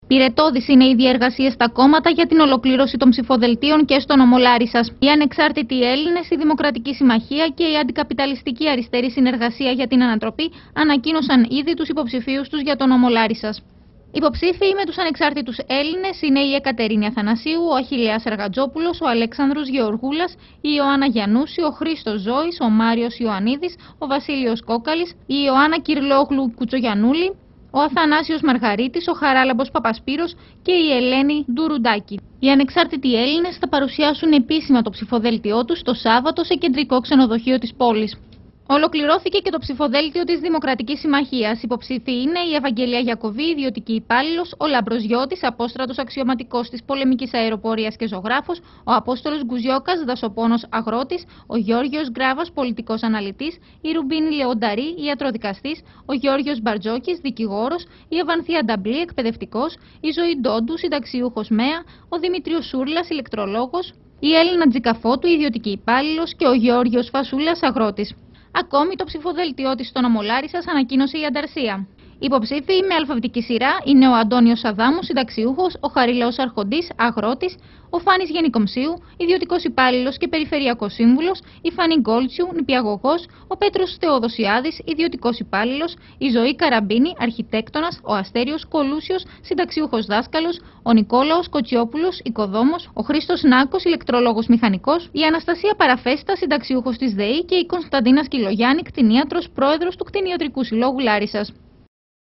Πυρετώδης είναι οι διεργασίες στα κόμματα για την ολοκλήρωση των ψηφοδελτίων και στο νομό Λάρισσας. Οι Ανεξάρτητοι Έλληνες, η Δημοκρατική Συμμαχία και η Αντικαπιταλιστική Αριστερή Συνεργασία για την Ανατροπή ανακοίνωσαν ήδη τους υποψηφίους τους για το νομό Λάρισσας. Υποψήφιοι με τους Ανεξάρτητους Έλληνες είναι η Εκατερίνη Αθανασίου, ο Αχιλλέας Εργατζόπουλος, ο Αλέξανδρος Γεωργούλας, η Ιωάννα Γιαννούση, ο Χρήστος Ζώης, ο Μάριος Ιωαννίδης, ο Βασίλειος Κόκαλης, η Ιωάννα Κυρλόγλου Κουτσογιαννούλη, ο Αθανάσιος Μαργαρίτης, ο Χαράλαμπος Παπασπύρος και η Ελένη Ντουρουντάκη. Οι Ανεξάρτητοι Έλληνες θα παρουσιάσουν επίσημα το ψηφοδέλτιό τους το Σάββατο σε κεντρικό ξενοδοχείο της πόλης. Ολοκληρώθηκε και το ψηφοδέλτιο της Δημοκρατικής Συμμαχίας. Υποψήφοι είναι η Ευαγγελία Γιακοβή, ιδιωτική υπάλληλος, ο Λάμπρος Γιώτης, απόστρατος αξιωματικός της πολεμικής αεροπορίας και ζωγράφος, ο Απόστολος Γκουζιόκας, δασοπόνος αγρότης, ο Γιώργος Γκράβας, πολιτικός αναλυτής, η Ρουμπίνη Λεονταρή, ιατροδικαστής, ο Γιώργος Μπαρτζόκης, δικηγόρος, η Ευανθία Νταμπλή, εκπαιδευτικός, η Ζωή Ντόντου, συνταξιούχος ΜΕΑ, ο Δημήτριος Σούρλας, ηλεκτρολόγος, η Έλληνα Τζικαφώτου, ιδιωτική υπάλληλος και ο Γεώργιος Φασούλας, αγρότης. Ακόμη το ψηφοδέλτιό της στο νομό Λάρισσας ανακοίνωσε η Ανταρσία. Υποψήφιοι με αλφαβητική σειρά είναι ο Αντώνιος Αδάμου, συνταξιούχος, ο Χαρίλαος Αρχοντής, αγρότης, ο Φάνης Γενικομψίου, ιδιωτικός υπάλληλος και περιφερειακός σύμβουλος, η Φάνη Γκόλτσιου, νηπιαγωγός, ο Πέτρος Θεοδοσιάδης, ιδιωτικός υπάλληλος, η Ζωή Καραμπίνη, αρχιτέκτονας, ο Αστέριος Κολούσιος, συνταξιούχος δάσκαλος, ο Νικόλαος Κοτσιόπουλος, οικοδόμος, ο Χρήστος Νάκος, ηλεκτρολόγος μηχανικός, η Αναστασία Παραφέστα, συνταξιούχος της ΔΕΗ και η Κωνσταντίνα Σκυλογιάννη, κτηνίατρος, πρόεδρος του Κτηνιατρικού Συλλόγου Λάρισσας.